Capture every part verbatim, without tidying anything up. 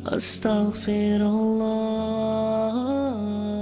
Astaghfirullah.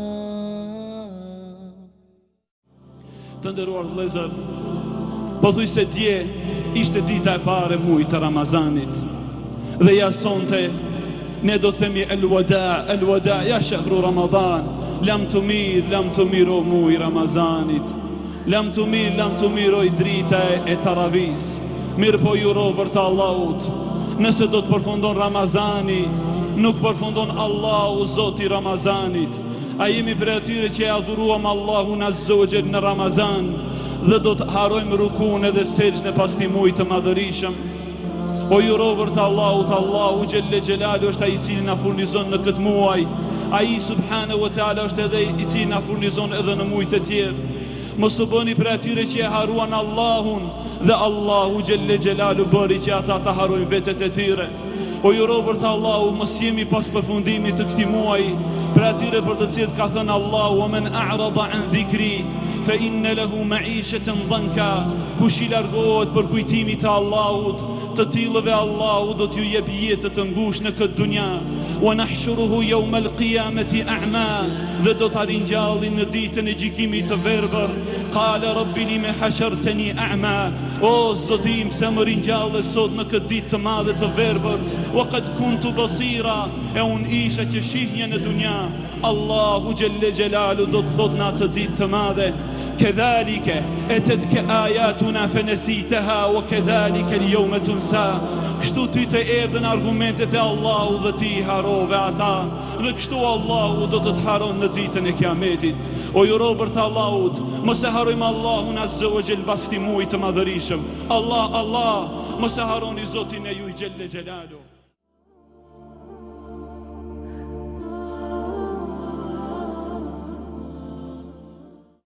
Të nderuar vëllezër, pothuaj se dje ishte dita e parë e muajit të Ramazanit. Dhe ja sonte ne do themi el wada, el wada, ja shahru Ramadan. Lam të mirë, lam të miro muaj Ramazanit. Lam të mirë, lam të miroj drita e Taravis. Mirë po ju robër të Allahut, nëse do të përfundon Ramazani, nuk përfundon Allahu Zoti Ramazanit. A jemi për atyre që e adhuruam Allahun Azza wa Jall në Ramazan dhe do të harojmë rukun edhe sejdën e pas këtij muaji të madhërisëm. O ju robër të Allahut, Allahu Gjelle Gjelalu është ai i cili na furnizon në këtë muaj. Ai subhanahu wa taala është edhe i cili na furnizon edhe në muajt e tjerë. Mos u bëni për atyre që e haruan Allahun dhe Allahu Gjelle Gjelalu bëri që ata të harojnë vetet e tyre. O ju robër të Allahu, mos jemi pas përfundimit të këtij muaji për atyre për të cilët ka thënë Allahu: "Wa man a'rada an dhikri fa inna lahu ma'ishatan dhanka." Kush i largohet për kujtimin e Allahut, të tillëve Allahu do t'ju jep jetë të ngushtë në këtë dunja. Wa nahshuruhu yawm al-qiyamati a'ma, dhe do ta ringjallin në ditën e gjykimit të verbër. Qala rabbi lima hashartani a'ma, o Zoti, pse më ringjallë sot në këtë ditë të madhe të verbër. Wa qad kuntu basira, e un isha që shihja në dunja. Allahu Gjelle Gjelalu do të thot në atë ditë të madhe: "Kedhalike atatka ayatuna fanasitaha wa kedhalika al-yawma tunsa." Kështu ty të erdhën argumentet e Allahut dhe ti i harove ata, dhe kështu Allahu do të të haron në ditën e Kiametit. O ju robër të Allahut, mos e harojmë Allahun Azza wa Jall pas këtij muaji të madhërisëm. Allah, Allah, mos e haroni Zotin e ju Gjelle Gjelalu.